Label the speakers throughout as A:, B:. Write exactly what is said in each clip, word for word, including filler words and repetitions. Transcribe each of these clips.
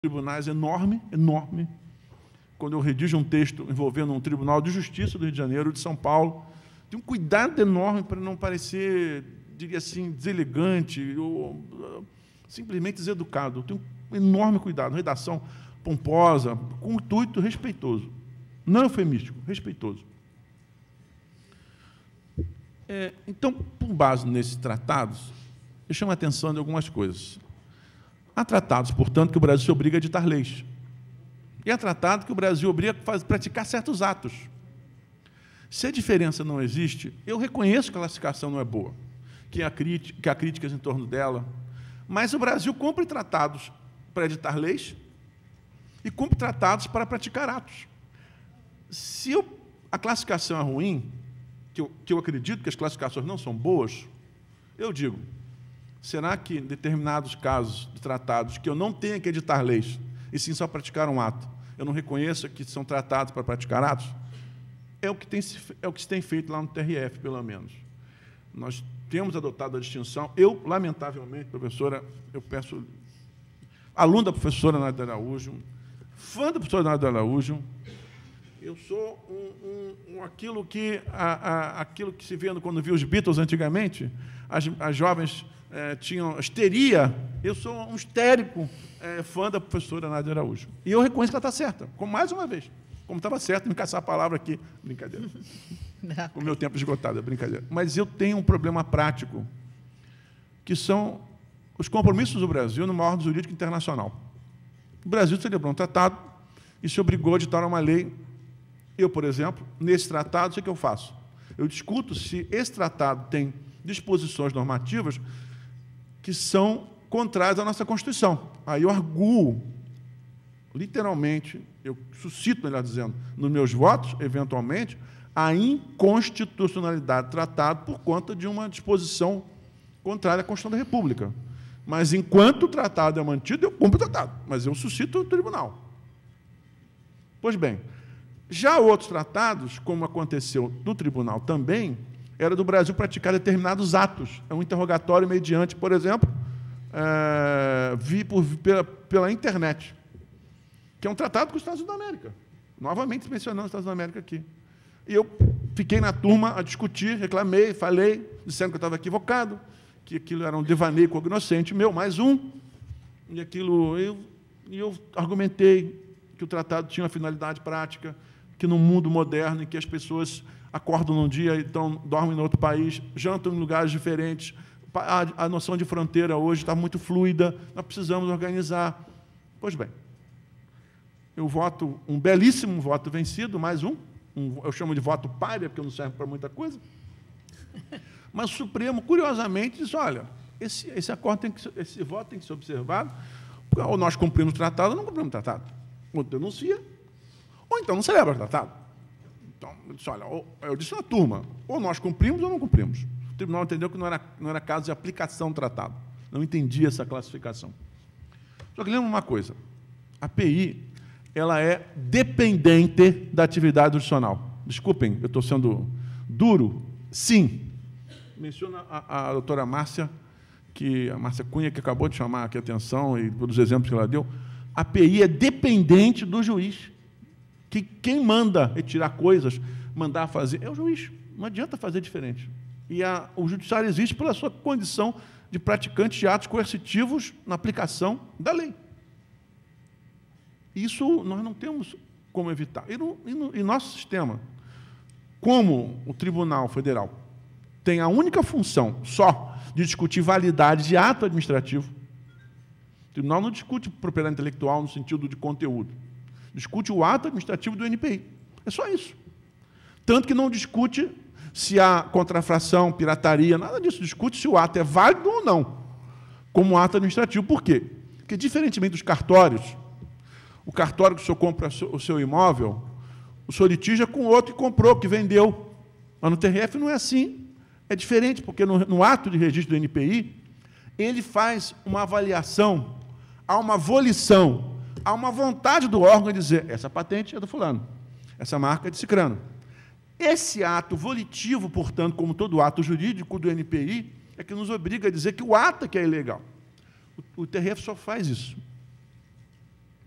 A: tribunais enorme, enorme. Quando eu redijo um texto envolvendo um tribunal de justiça do Rio de Janeiro, de São Paulo, tenho um cuidado enorme para não parecer, diria assim, deselegante ou simplesmente deseducado. Eu tenho um enorme cuidado, redação pomposa, com um intuito respeitoso. Não eufemístico, respeitoso. É, então, com base nesses tratados, eu chamo a atenção de algumas coisas. Há tratados, portanto, que o Brasil se obriga a ditar leis. E há tratado que o Brasil obriga a fazer, praticar certos atos. Se a diferença não existe, eu reconheço que a classificação não é boa, que há, crítica, que há críticas em torno dela, mas o Brasil cumpre tratados para editar leis e cumpre tratados para praticar atos. Se eu, a classificação é ruim, que eu, que eu acredito que as classificações não são boas, eu digo, será que, em determinados casos de tratados, que eu não tenha que editar leis, e sim só praticar um ato, eu não reconheço que são tratados para praticar atos? É o que tem, é o que se tem feito lá no T R F, pelo menos. Nós temos adotado a distinção. Eu, lamentavelmente, professora, eu peço... Aluno da professora Nádia Araújo, fã da professora Nádia Araújo, eu sou um, um, um, aquilo, que, a, a, aquilo que se vê quando viu os Beatles antigamente, as, as jovens é, tinham histeria, eu sou um histérico é, fã da professora Nádia Araújo. E eu reconheço que ela está certa, como mais uma vez. Como estava certo, me caçar a palavra aqui. Brincadeira. Com o meu tempo esgotado, é brincadeira. Mas eu tenho um problema prático, que são os compromissos do Brasil numa ordem jurídica internacional. O Brasil celebrou um tratado e se obrigou a editar uma lei. Eu, por exemplo, nesse tratado, o que eu faço? Eu discuto se esse tratado tem disposições normativas que são contrárias à nossa Constituição. Aí eu arguo, literalmente, eu suscito, melhor dizendo, nos meus votos, eventualmente, a inconstitucionalidade do tratado por conta de uma disposição contrária à Constituição da República. Mas, enquanto o tratado é mantido, eu cumpro o tratado, mas eu suscito o tribunal. Pois bem, já outros tratados, como aconteceu no tribunal também, era do Brasil praticar determinados atos. É um interrogatório mediante, por exemplo, é, vi por, pela, pela internet, que é um tratado com os Estados Unidos da América. Novamente mencionando os Estados Unidos da América aqui. E eu fiquei na turma a discutir, reclamei, falei, disseram que eu estava equivocado, que aquilo era um devaneio cognoscente meu, mais um, e aquilo, eu, e eu argumentei que o tratado tinha uma finalidade prática, que no mundo moderno, em que as pessoas acordam num dia, então dormem no outro país, jantam em lugares diferentes, a, a noção de fronteira hoje está muito fluida, nós precisamos organizar. Pois bem, eu voto um belíssimo voto vencido, mais um, um eu chamo de voto páreo, porque não serve para muita coisa, mas o Supremo, curiosamente, diz, olha, esse, esse acordo tem que, esse voto tem que ser observado, porque ou nós cumprimos o tratado ou não cumprimos o tratado. Ou denuncia, ou então não celebra o tratado. Então, eu disse, olha, eu disse na turma, ou nós cumprimos ou não cumprimos. O tribunal entendeu que não era, não era caso de aplicação do tratado. Não entendia essa classificação. Só que lembra uma coisa, a P I ela é dependente da atividade judicional. Desculpem, eu estou sendo duro. Sim. Menciona a, a doutora Márcia, que, a Márcia Cunha, que acabou de chamar aqui a atenção, e pelos exemplos que ela deu, a P I é dependente do juiz. Que quem manda retirar coisas, mandar fazer, é o juiz. Não adianta fazer diferente. E a, o judiciário existe pela sua condição de praticante de atos coercitivos na aplicação da lei. Isso nós não temos como evitar. E, no, e, no, e nosso sistema, como o Tribunal Federal tem a única função só de discutir validade de ato administrativo, o tribunal não discute propriedade intelectual no sentido de conteúdo, discute o ato administrativo do N P I. É só isso. Tanto que não discute se há contrafração, pirataria, nada disso. Discute se o ato é válido ou não, como ato administrativo. Por quê? Porque, diferentemente dos cartórios, o cartório que o senhor compra o seu imóvel, o senhor litiga com outro que comprou, que vendeu. Mas no T R F não é assim. É diferente, porque no, no ato de registro do N P I, ele faz uma avaliação, há uma volição, há uma vontade do órgão de dizer, essa patente é do fulano, essa marca é de cicrano. Esse ato volitivo, portanto, como todo ato jurídico do N P I, é que nos obriga a dizer que o ato é que é ilegal. O, o T R F só faz isso.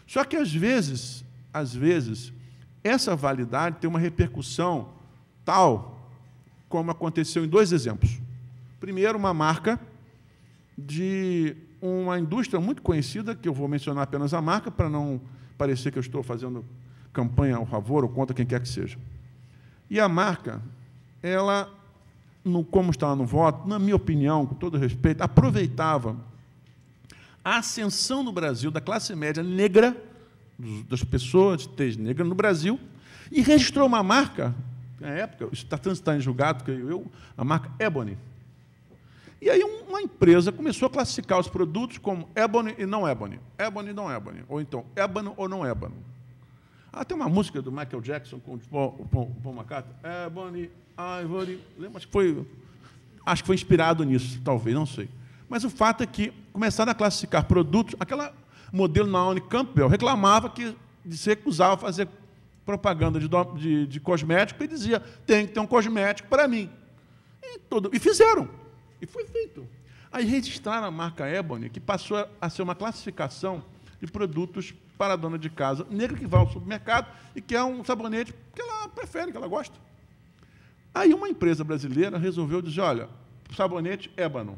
A: Só que, às vezes, às vezes, essa validade tem uma repercussão tal como aconteceu em dois exemplos. Primeiro, uma marca de uma indústria muito conhecida, que eu vou mencionar apenas a marca, para não parecer que eu estou fazendo campanha ao favor ou contra quem quer que seja. E a marca, ela, no, como está no voto, na minha opinião, com todo respeito, aproveitava a ascensão no Brasil da classe média negra, das pessoas de tez negra no Brasil, e registrou uma marca, na época, isso está transitando em julgado, creio eu, a marca Ebony. E aí uma empresa começou a classificar os produtos como Ebony e não Ebony, Ebony e não Ebony, ou então Ébano ou não Ébano. Ah, tem uma música do Michael Jackson com o Paul, Paul, Paul McCartney, Ebony, Ivory, lembra? Acho que foi, acho que foi inspirado nisso, talvez, não sei. Mas o fato é que começaram a classificar produtos, aquela modelo Naomi Campbell reclamava que se recusava a fazer propaganda de, de, de cosmético e dizia, tem que ter um cosmético para mim. E, todo, e fizeram. E foi feito. Aí registraram a marca Ebony, que passou a ser uma classificação de produtos para a dona de casa negra que vai ao supermercado e que é um sabonete que ela prefere, que ela gosta. Aí uma empresa brasileira resolveu dizer, olha, sabonete ébano.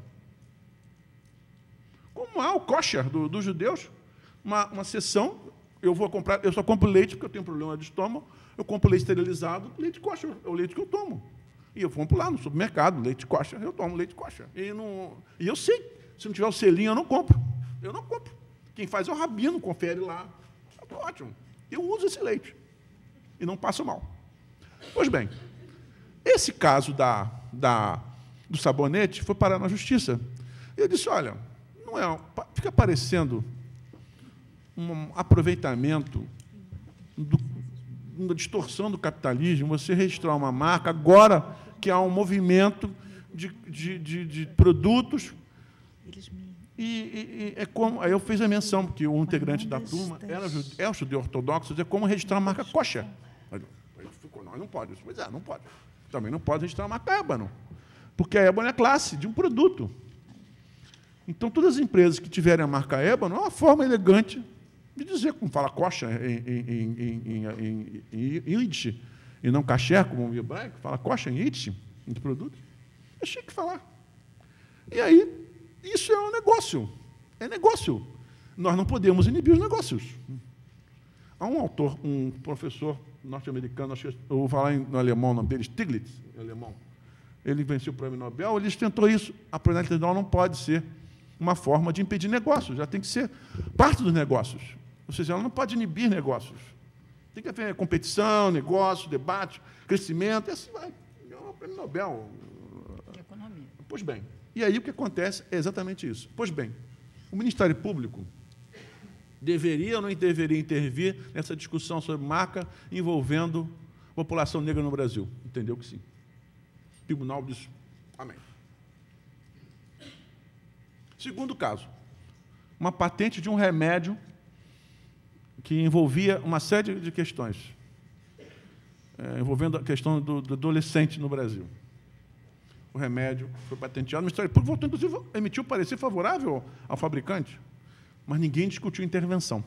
A: Como há o kosher do, dos judeus, uma, uma seção, eu vou comprar, eu só compro leite porque eu tenho problema de estômago, eu compro leite esterilizado, leite kosher, é o leite que eu tomo. E eu compro lá no supermercado, leite kosher, eu tomo leite kosher. E, não, e eu sei, se não tiver o selinho, eu não compro. Eu não compro. Quem faz é o rabino, confere lá. Está ótimo. Eu uso esse leite. E não passo mal. Pois bem, esse caso da, da, do sabonete foi parar na justiça. Eu disse, olha, não é, fica parecendo um aproveitamento do, uma distorção do capitalismo, você registrar uma marca agora que há um movimento de, de, de, de produtos. E, e, e é como, aí eu fiz a menção, porque o integrante da turma era, é o judeu ortodoxo, é como registrar a marca kosher. Aí ficou, não, não pode. Pois é, não pode. Também não pode registrar a marca Ébano, porque a Ébano é a classe de um produto. Então, todas as empresas que tiverem a marca Ébano, é uma forma elegante de dizer, como fala kosher em, em, em, em, em, em Yiddish, e não kasher, como o hebraico, fala kosher em Yiddish, entre produtos. É chique falar. E aí, isso é um negócio. É negócio. Nós não podemos inibir os negócios. Há um autor, um professor norte-americano, acho que eu vou falar em, no alemão, o nome dele, Stiglitz, em alemão. Ele venceu o prêmio Nobel, ele tentou isso. A propriedade intelectual não pode ser uma forma de impedir negócios, já tem que ser parte dos negócios. Ou seja, ela não pode inibir negócios. Tem que haver competição, negócio, debate, crescimento, e assim vai. É o prêmio Nobel.
B: De economia.
A: Pois bem, e aí o que acontece é exatamente isso. Pois bem, o Ministério Público deveria ou não deveria intervir nessa discussão sobre marca envolvendo a população negra no Brasil? Entendeu que sim. O tribunal diz amém. Segundo caso, uma patente de um remédio que envolvia uma série de questões, é, envolvendo a questão do, do adolescente no Brasil. O remédio foi patenteado, o Ministério Público voltou, inclusive, emitiu parecer favorável ao fabricante, mas ninguém discutiu intervenção.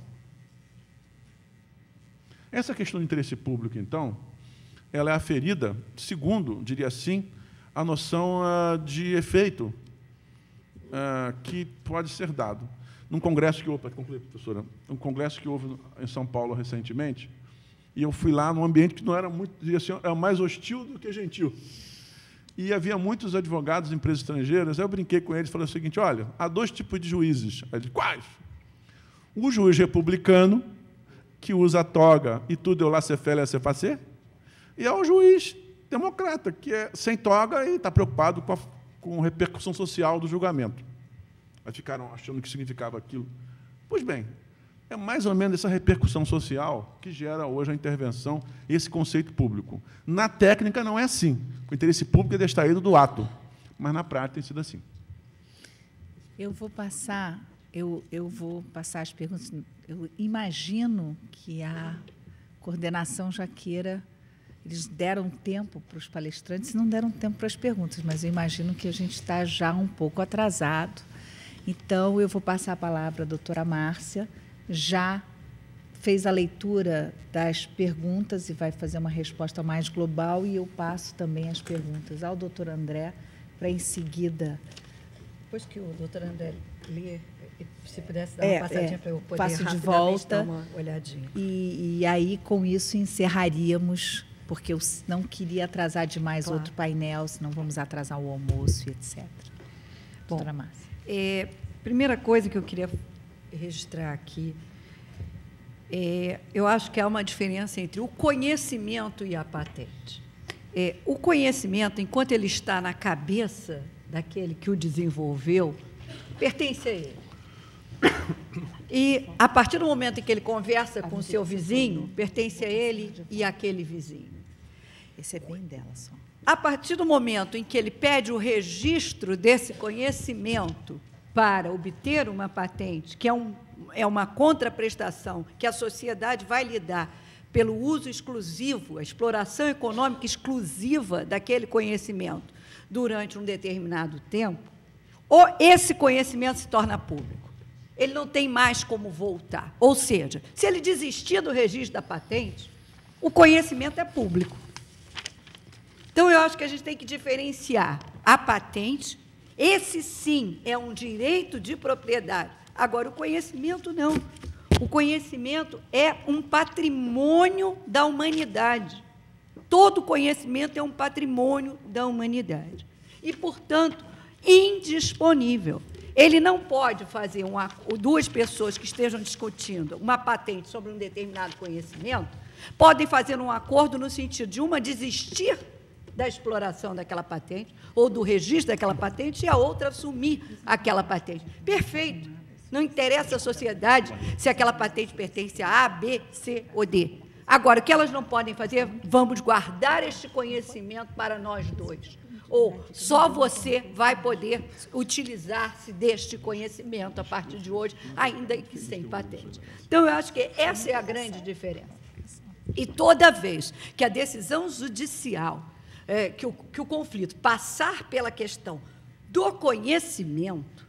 A: Essa questão de interesse público, então, ela é aferida, segundo, diria assim, a noção uh, de efeito uh, que pode ser dado. Num congresso que houve, para concluir, professora, um congresso que houve em São Paulo recentemente, e eu fui lá num ambiente que não era muito, diria assim, era mais hostil do que gentil. E havia muitos advogados de empresas estrangeiras, aí eu brinquei com eles e falei o seguinte, olha, há dois tipos de juízes. Aí ele, quais? O juiz republicano, que usa a toga e tudo é o laissez-faire, laissez-passer, e é o juiz democrata, que é sem toga e está preocupado com a, com a repercussão social do julgamento. Aí ficaram achando que significava aquilo. Pois bem, é mais ou menos essa repercussão social que gera hoje a intervenção e esse conceito público. Na técnica não é assim. O interesse público é distraído do ato, mas na prática tem sido assim.
B: Eu vou passar, eu, eu vou passar as perguntas. Eu imagino que a coordenação já queira. Eles deram tempo para os palestrantes e não deram tempo para as perguntas, mas eu imagino que a gente está já um pouco atrasado. Então, eu vou passar a palavra à doutora Márcia, já fez a leitura das perguntas e vai fazer uma resposta mais global, e eu passo também as perguntas ao doutor André, para em seguida...
C: Depois que o doutor André lê, se pudesse dar
B: é,
C: uma passadinha
B: é,
C: para eu poder
B: passo de
C: rapidamente
B: volta,
C: dar uma olhadinha.
B: E, e aí, com isso, encerraríamos, porque eu não queria atrasar demais
C: Claro.
B: outro painel, senão vamos atrasar o almoço, etcétera.
C: Bom,
B: doutora Márcia.
C: É, primeira coisa que eu queria registrar aqui, é, eu acho que há uma diferença entre o conhecimento e a patente. É, o conhecimento, enquanto ele está na cabeça daquele que o desenvolveu, pertence a ele. E, a partir do momento em que ele conversa com o seu vizinho, pertence a ele e àquele vizinho.
B: Esse é bem dela só.
C: A partir do momento em que ele pede o registro desse conhecimento para obter uma patente, que é, um, é uma contraprestação que a sociedade vai lhe dar pelo uso exclusivo, a exploração econômica exclusiva daquele conhecimento durante um determinado tempo, ou esse conhecimento se torna público. Ele não tem mais como voltar. Ou seja, se ele desistir do registro da patente, o conhecimento é público. Então, eu acho que a gente tem que diferenciar a patente. Esse, sim, é um direito de propriedade. Agora, o conhecimento, não. O conhecimento é um patrimônio da humanidade. Todo conhecimento é um patrimônio da humanidade. E, portanto, indisponível. Ele não pode fazer uma, duas pessoas que estejam discutindo uma patente sobre um determinado conhecimento, podem fazer um acordo no sentido de uma desistir da exploração daquela patente, ou do registro daquela patente, e a outra assumir aquela patente. Perfeito. Não interessa à sociedade se aquela patente pertence a A, B, C ou D. Agora, o que elas não podem fazer, vamos guardar este conhecimento para nós dois. Ou só você vai poder utilizar-se deste conhecimento a partir de hoje, ainda que sem patente. Então, eu acho que essa é a grande diferença. E toda vez que a decisão judicial, É, que, o, que o conflito passar pela questão do conhecimento,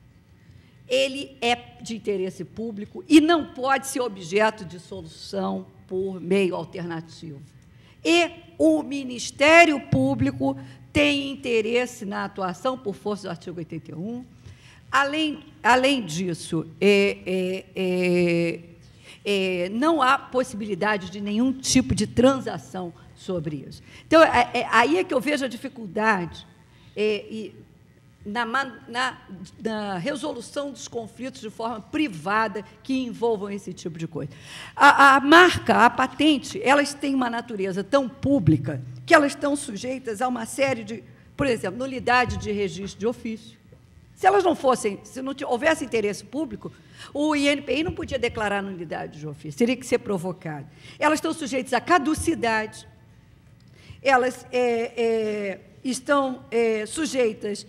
C: ele é de interesse público e não pode ser objeto de solução por meio alternativo. E o Ministério Público tem interesse na atuação por força do artigo oitenta e um. Além, além disso, é, é, é, é, não há possibilidade de nenhum tipo de transação sobre isso. Então, é, é, aí é que eu vejo a dificuldade é, e, na, na, na resolução dos conflitos de forma privada que envolvam esse tipo de coisa. A, a marca, a patente, elas têm uma natureza tão pública que elas estão sujeitas a uma série de, por exemplo, nulidade de registro de ofício. Se elas não fossem, se não houvesse interesse público, o I N P I não podia declarar nulidade de ofício, teria que ser provocado. Elas estão sujeitas à caducidade, elas é, é, estão é, sujeitas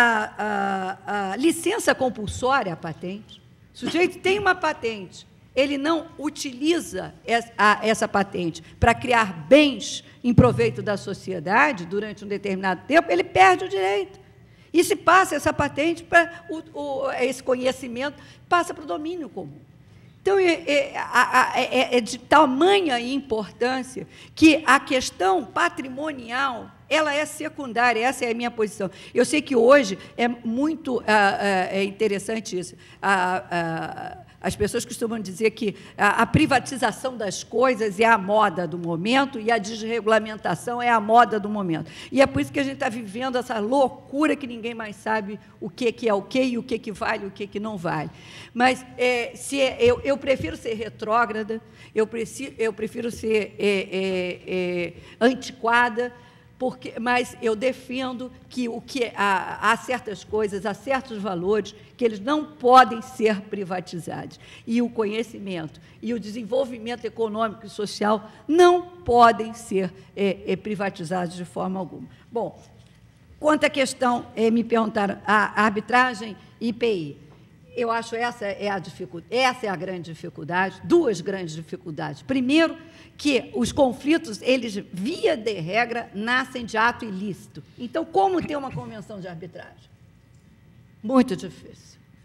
C: à, à, à licença compulsória à patente. O sujeito tem uma patente, ele não utiliza essa, a, essa patente para criar bens em proveito da sociedade durante um determinado tempo, ele perde o direito. E se passa essa patente para o, o, esse conhecimento, passa para o domínio comum. Então, é, é, é, é de tamanha importância que a questão patrimonial, ela é secundária, essa é a minha posição. Eu sei que hoje é muito ah, é interessante isso. Ah, ah, as pessoas costumam dizer que a, a privatização das coisas é a moda do momento e a desregulamentação é a moda do momento. E é por isso que a gente está vivendo essa loucura que ninguém mais sabe o que, que é o que e o que, que vale e o que, que não vale. Mas é, se é, eu, eu prefiro ser retrógrada, eu, preci, eu prefiro ser é, é, é, antiquada, porque, mas eu defendo que, o que há, há certas coisas, há certos valores que eles não podem ser privatizados. E o conhecimento e o desenvolvimento econômico e social não podem ser é, é, privatizados de forma alguma. Bom, quanto à questão, é, me perguntaram, a arbitragem I P I. Eu acho essa é a dificuldade, essa é a grande dificuldade, duas grandes dificuldades. Primeiro, que os conflitos, eles, via de regra, nascem de ato ilícito. Então, como ter uma convenção de arbitragem? Muito difícil.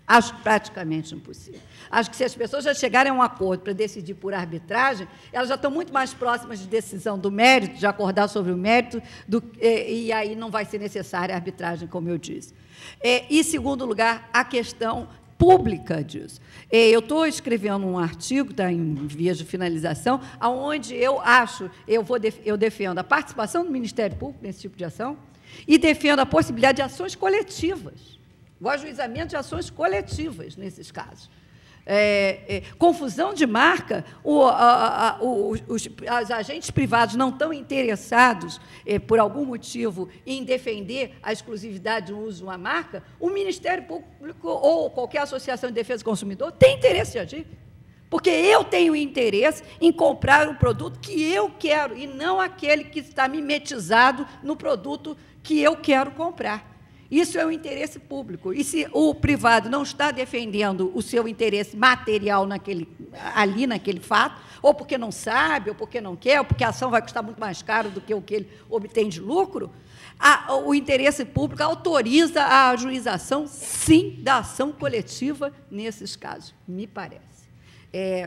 C: Acho praticamente impossível. Acho que se as pessoas já chegarem a um acordo para decidir por arbitragem, elas já estão muito mais próximas de decisão do mérito, de acordar sobre o mérito, do, e, e aí não vai ser necessária a arbitragem, como eu disse. É, e, em segundo lugar, a questão pública disso. É, eu estou escrevendo um artigo, está em vias de finalização, onde eu acho, eu, vou def, eu defendo a participação do Ministério Público nesse tipo de ação e defendo a possibilidade de ações coletivas, o ajuizamento de ações coletivas nesses casos. É, é, confusão de marca, o, a, a, os, os, os agentes privados não estão interessados, é, por algum motivo, em defender a exclusividade do uso de uma marca, o Ministério Público ou qualquer associação de defesa do consumidor tem interesse de agir. Porque eu tenho interesse em comprar o produto que eu quero e não aquele que está mimetizado no produto que eu quero comprar. Isso é o interesse público. E se o privado não está defendendo o seu interesse material naquele, ali naquele fato, ou porque não sabe, ou porque não quer, ou porque a ação vai custar muito mais caro do que o que ele obtém de lucro, a, o interesse público autoriza a ajuização, sim, da ação coletiva nesses casos, me parece. É,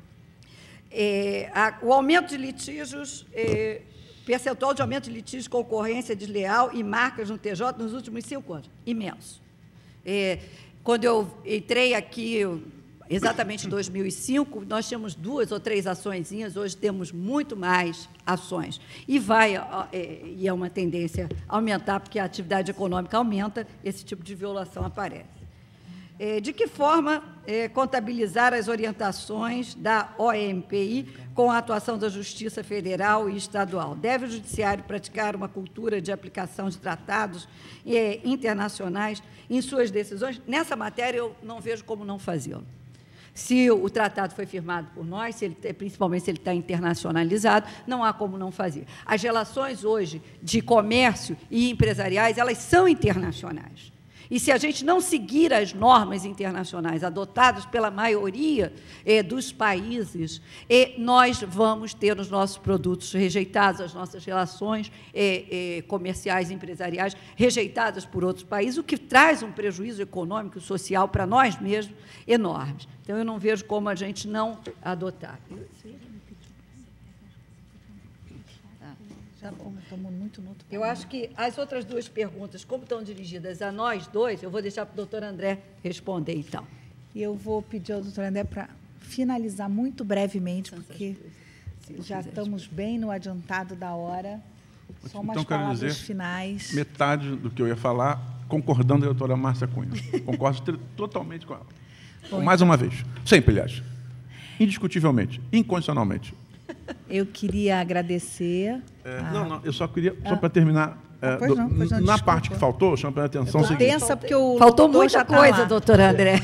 C: é, a, o aumento de litígios... É, percentual de aumento de litígios, concorrência desleal e marcas no T J nos últimos cinco anos, imenso. É, quando eu entrei aqui, exatamente em dois mil e cinco, nós tínhamos duas ou três açõezinhas, hoje temos muito mais ações. E vai, é, e é uma tendência a aumentar, porque a atividade econômica aumenta, esse tipo de violação aparece. É, de que forma é, contabilizar as orientações da O M P I com a atuação da Justiça Federal e Estadual? Deve o Judiciário praticar uma cultura de aplicação de tratados é, internacionais em suas decisões? Nessa matéria, eu não vejo como não fazê-lo. Se o tratado foi firmado por nós, se ele, principalmente se ele está internacionalizado, não há como não fazer. As relações hoje de comércio e empresariais, elas são internacionais. E se a gente não seguir as normas internacionais adotadas pela maioria eh, dos países, eh, nós vamos ter os nossos produtos rejeitados, as nossas relações eh, eh, comerciais e empresariais rejeitadas por outros países, o que traz um prejuízo econômico e social para nós mesmos enorme. Então, eu não vejo como a gente não adotar. Eu acho que as outras duas perguntas, como estão dirigidas a nós dois, eu vou deixar para o doutor André responder, então.
B: E eu vou pedir ao doutor André para finalizar muito brevemente, porque já estamos bem no adiantado da hora. Só umas
A: então, quero
B: palavras
A: dizer,
B: finais.
A: Metade do que eu ia falar, concordando com a doutora Márcia Cunha. Concordo totalmente com ela. Bom, mais então, uma vez. Sempre, aliás. Indiscutivelmente, incondicionalmente.
B: Eu queria agradecer.
A: É,
B: a...
A: Não, não, eu só queria, só ah. para terminar, é,
B: pois não, pois não,
A: na
B: desculpa.
A: parte que faltou, chama a atenção o seguinte.
B: Pensa porque o
C: faltou muita coisa, tá doutor André.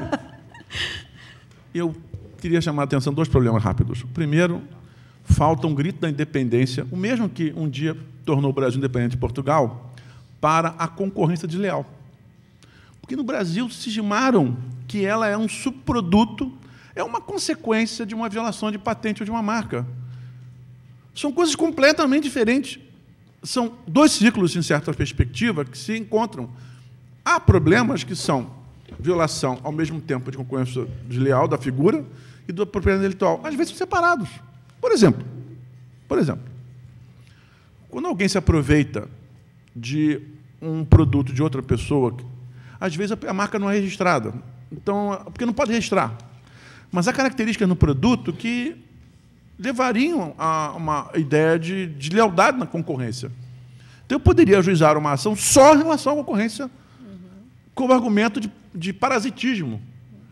A: Eu queria chamar a atenção dois problemas rápidos. Primeiro, falta um grito da independência, o mesmo que um dia tornou o Brasil independente de Portugal, para a concorrência desleal. Porque no Brasil cismaram que ela é um subproduto, é uma consequência de uma violação de patente ou de uma marca. São coisas completamente diferentes. São dois ciclos, em certa perspectiva, que se encontram. Há problemas que são violação, ao mesmo tempo, de concorrência desleal da figura e da propriedade intelectual. Às vezes são separados. Por exemplo, por exemplo, quando alguém se aproveita de um produto de outra pessoa, às vezes a marca não é registrada. Então, porque não pode registrar. Mas há características no produto que levariam a uma ideia de, de lealdade na concorrência. Então, eu poderia ajuizar uma ação só em relação à concorrência, uhum, com o argumento de, de parasitismo.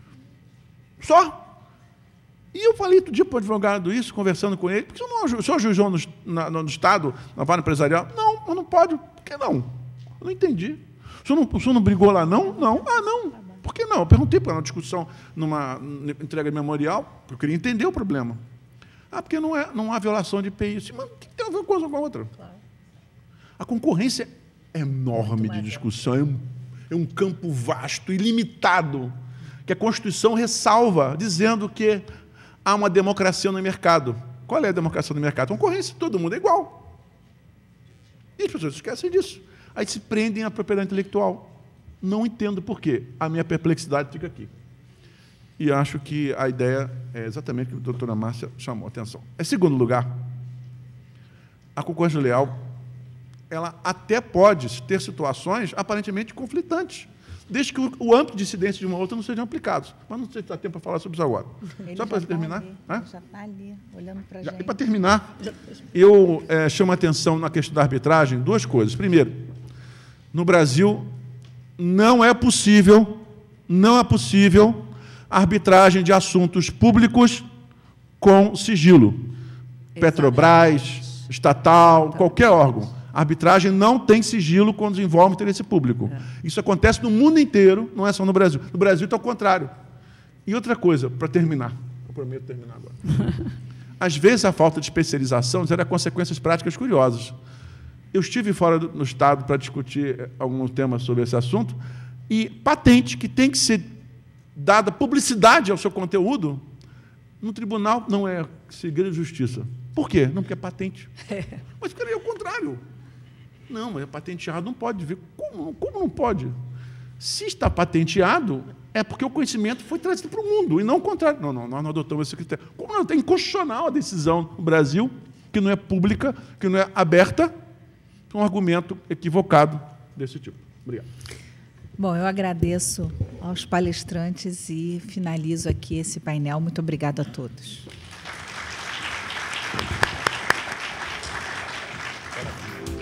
A: Só. E eu falei outro dia para o advogado isso, conversando com ele, porque o senhor ajuizou no, na, no Estado, na vara empresarial? Não, mas não pode. Por que não? Eu não entendi. O senhor não, o senhor não brigou lá, não? Não. Ah, não. Por que não? Eu perguntei para uma discussão, numa entrega de memorial, porque eu queria entender o problema. Ah, porque não, é, não há violação de I P I. Mas o que tem a ver uma coisa com a outra? Claro. A concorrência é enorme de discussão, é um, é um campo vasto, ilimitado, que a Constituição ressalva, dizendo que há uma democracia no mercado. Qual é a democracia no mercado? Concorrência, todo mundo é igual. E as pessoas esquecem disso. Aí se prendem à propriedade intelectual. Não entendo por quê. A minha perplexidade fica aqui. E acho que a ideia é exatamente o que a doutora Márcia chamou a atenção. Em segundo lugar, a concorrência leal, ela até pode ter situações aparentemente conflitantes, desde que o âmbito de incidência de uma outra não sejam aplicados. Mas não sei se dá tempo para falar sobre isso agora.
B: Ele
A: Só para
B: tá
A: terminar?
B: ali,
A: Hã?
B: ele já está ali, olhando para a gente.
A: E para terminar, eu é, chamo a atenção na questão da arbitragem duas coisas. Primeiro, no Brasil, não é possível, não é possível arbitragem de assuntos públicos com sigilo. Exatamente. Petrobras, estatal, qualquer órgão. A arbitragem não tem sigilo quando envolve interesse público. É. Isso acontece no mundo inteiro, não é só no Brasil. No Brasil está ao contrário. E outra coisa, para terminar, eu prometo terminar agora. Às vezes, a falta de especialização gera consequências práticas curiosas. Eu estive fora do no Estado para discutir alguns temas sobre esse assunto, e patente que tem que ser dada publicidade ao seu conteúdo, no tribunal não é segredo de justiça. Por quê? Não, porque é patente. É. Mas, cara, é o contrário. Não, mas é patenteado, não pode ver. Como, como não pode? Se está patenteado, é porque o conhecimento foi trazido para o mundo, e não o contrário. Não, não, nós não adotamos esse critério. Como não? É inconstitucional a decisão no Brasil, que não é pública, que não é aberta, um argumento equivocado desse tipo. Obrigado.
B: Bom, eu agradeço aos palestrantes e finalizo aqui esse painel. Muito obrigada a todos.